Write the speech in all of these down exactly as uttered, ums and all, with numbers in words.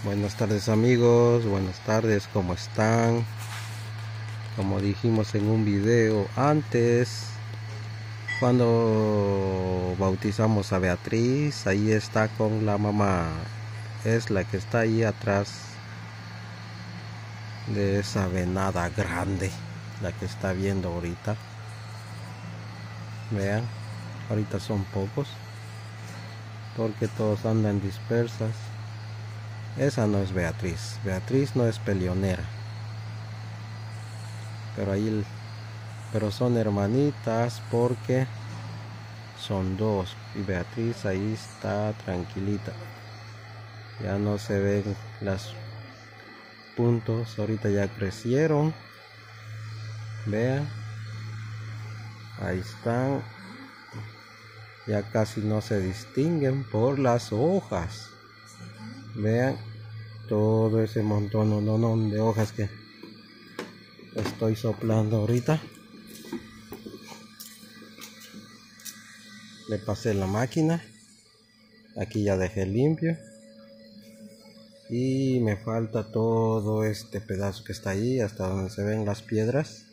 Buenas tardes amigos, buenas tardes, ¿cómo están? Como dijimos en un video antes, cuando bautizamos a Beatriz, ahí está con la mamá, es la que está ahí atrás de esa venada grande, la que está viendo ahorita. Vean, ahorita son pocos, porque todos andan dispersas. Esa no es Beatriz, Beatriz no es peleonera, pero ahí, pero son hermanitas porque son dos, y Beatriz ahí está tranquilita, ya no se ven las puntos, ahorita ya crecieron, vean, ahí están, ya casi no se distinguen por las hojas. Vean todo ese montón no, no, no, de hojas que estoy soplando ahorita. Le pasé la máquina, aquí ya dejé limpio y me falta todo este pedazo que está ahí hasta donde se ven las piedras.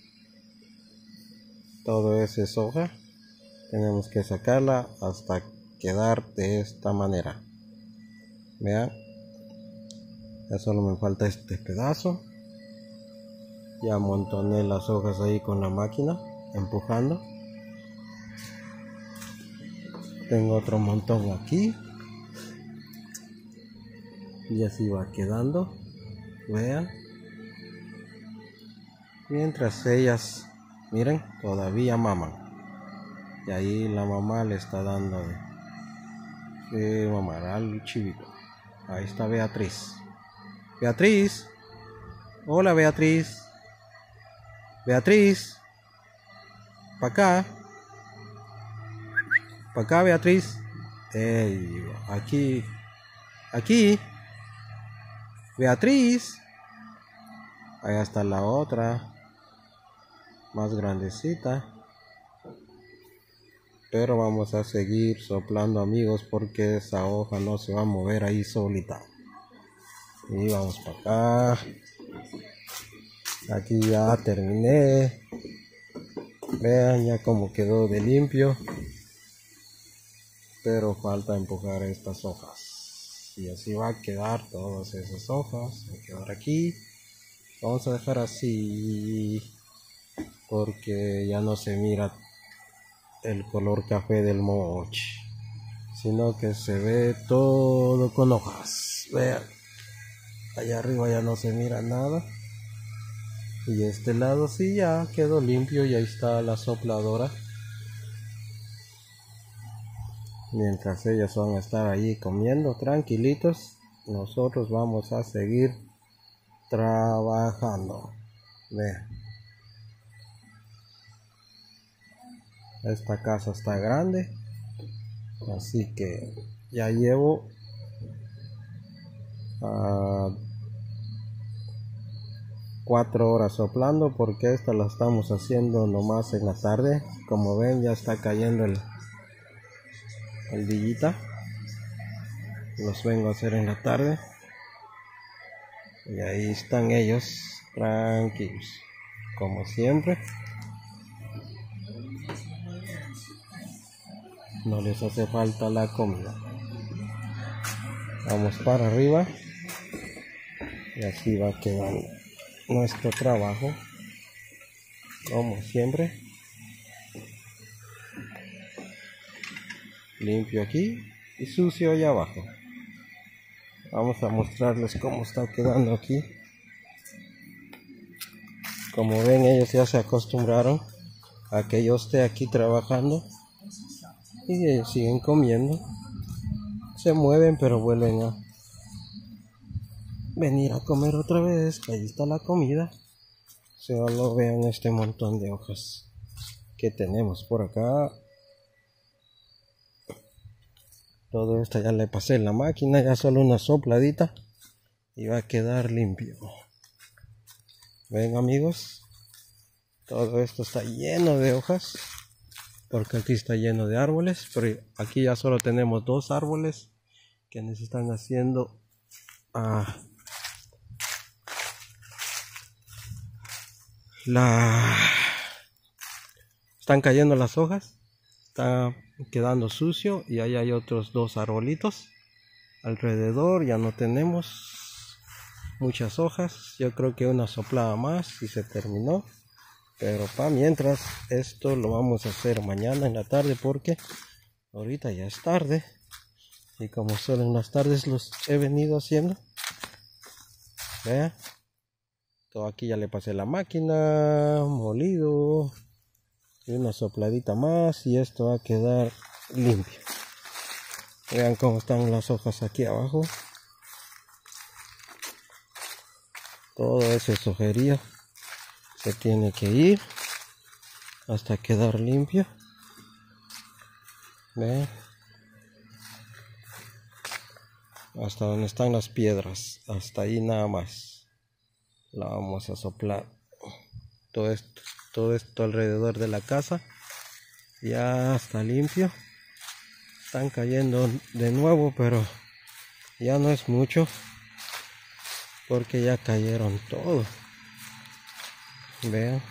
Todo eso es hoja, tenemos que sacarla hasta quedar de esta manera. Vean, ya solo me falta este pedazo. Ya amontoné las hojas ahí con la máquina, empujando. Tengo otro montón aquí. Y así va quedando. Vean. Mientras ellas, miren, todavía maman. Y ahí la mamá le está dando de, de mamar al chivito. Ahí está Beatriz. Beatriz. Hola Beatriz. Beatriz. Para acá. Para acá Beatriz. Ey, aquí. Aquí. Beatriz. Allá está la otra. Más grandecita. Pero vamos a seguir soplando amigos porque esa hoja no se va a mover ahí solita. Y vamos para acá. Aquí ya terminé. Vean ya como quedó de limpio. Pero falta empujar estas hojas. Y así va a quedar todas esas hojas. Va a quedar aquí. Vamos a dejar así. Porque ya no se mira el color café del moche. Sino que se ve todo con hojas. Vean. Allá arriba ya no se mira nada. Y este lado sí ya quedó limpio y ahí está la sopladora. Mientras ellos van a estar ahí comiendo tranquilitos, nosotros vamos a seguir trabajando. Vean. Esta casa está grande, así que ya llevo uh, cuatro horas soplando porque esta la estamos haciendo nomás en la tarde. Como ven ya está cayendo el el villita. Los vengo a hacer en la tarde y ahí están ellos tranquilos como siempre. No les hace falta la comida. Vamos para arriba y así va quedando nuestro trabajo como siempre. Limpio aquí y sucio allá abajo. Vamos a mostrarles cómo está quedando aquí. Como ven, ellos ya se acostumbraron a que yo esté aquí trabajando y ellos siguen comiendo. Se mueven pero vuelven a venir a comer otra vez. Ahí está la comida. Solo vean este montón de hojas que tenemos por acá. Todo esto ya le pasé en la máquina, ya solo una sopladita y va a quedar limpio. Ven amigos, todo esto está lleno de hojas porque aquí está lleno de árboles, pero aquí ya solo tenemos dos árboles que nos están haciendo a la están cayendo las hojas, está quedando sucio y ahí hay otros dos arbolitos alrededor. Ya no tenemos muchas hojas, yo creo que una soplada más y se terminó, pero para mientras esto lo vamos a hacer mañana en la tarde porque ahorita ya es tarde y como solo en las tardes los he venido haciendo. Vea, todo aquí ya le pasé la máquina, molido y una sopladita más y esto va a quedar limpio. Vean cómo están las hojas aquí abajo. Todo ese sojerío se tiene que ir hasta quedar limpio. Vean, hasta donde están las piedras, hasta ahí nada más. La vamos a soplar. Todo esto, todo esto alrededor de la casa ya está limpio. Están cayendo de nuevo, pero ya no es mucho porque ya cayeron todo. Vean,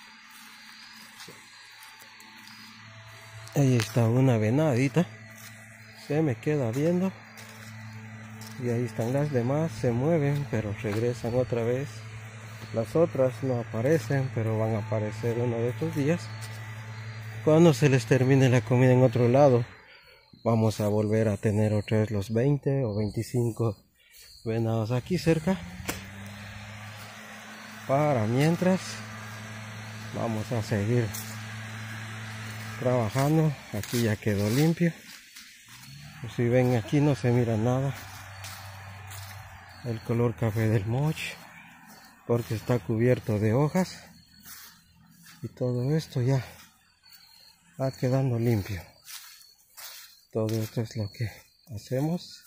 ahí está una venadita, se me queda viendo. Y ahí están las demás, se mueven pero regresan otra vez. Las otras no aparecen, pero van a aparecer uno de estos días. Cuando se les termine la comida en otro lado, vamos a volver a tener otra vez los veinte o veinticinco venados aquí cerca. Para mientras, vamos a seguir trabajando. Aquí ya quedó limpio. Si ven, aquí no se mira nada el color café del moch porque está cubierto de hojas y todo esto ya va quedando limpio. Todo esto es lo que hacemos.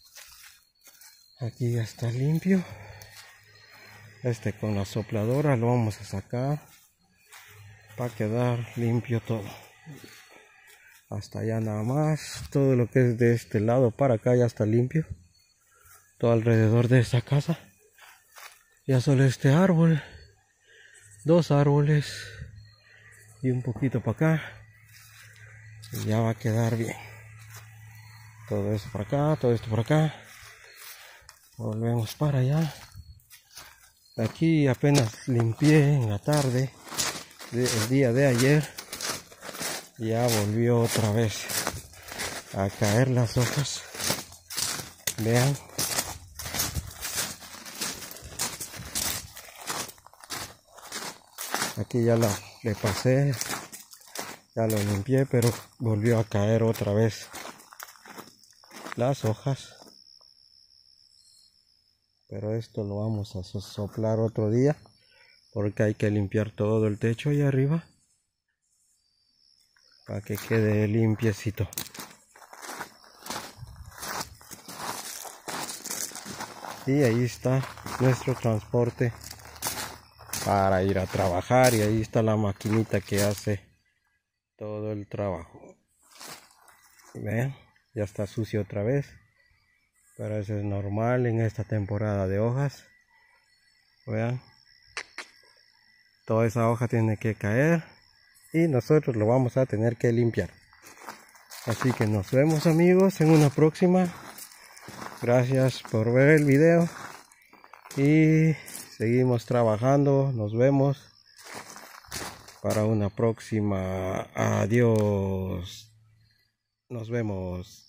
Aquí ya está limpio. Este con la sopladora lo vamos a sacar para quedar limpio todo. Hasta allá nada más. Todo lo que es de este lado para acá ya está limpio. Todo alrededor de esta casa. Ya solo este árbol. Dos árboles. Y un poquito para acá. Y ya va a quedar bien. Todo esto por acá, todo esto por acá. Volvemos para allá. Aquí apenas limpié en la tarde del día de ayer. Ya volvió otra vez a caer las hojas. Vean. Aquí ya la, le pasé. Ya lo limpié, pero volvió a caer otra vez las hojas. Pero esto lo vamos a soplar otro día porque hay que limpiar todo el techo ahí arriba para que quede limpiecito. Y ahí está nuestro transporte para ir a trabajar y ahí está la maquinita que hace todo el trabajo. Vean, ya está sucio otra vez. Pero eso es normal en esta temporada de hojas. Vean. Toda esa hoja tiene que caer. Y nosotros lo vamos a tener que limpiar. Así que nos vemos amigos en una próxima. Gracias por ver el video. Y seguimos trabajando. Nos vemos para una próxima. Adiós. Nos vemos.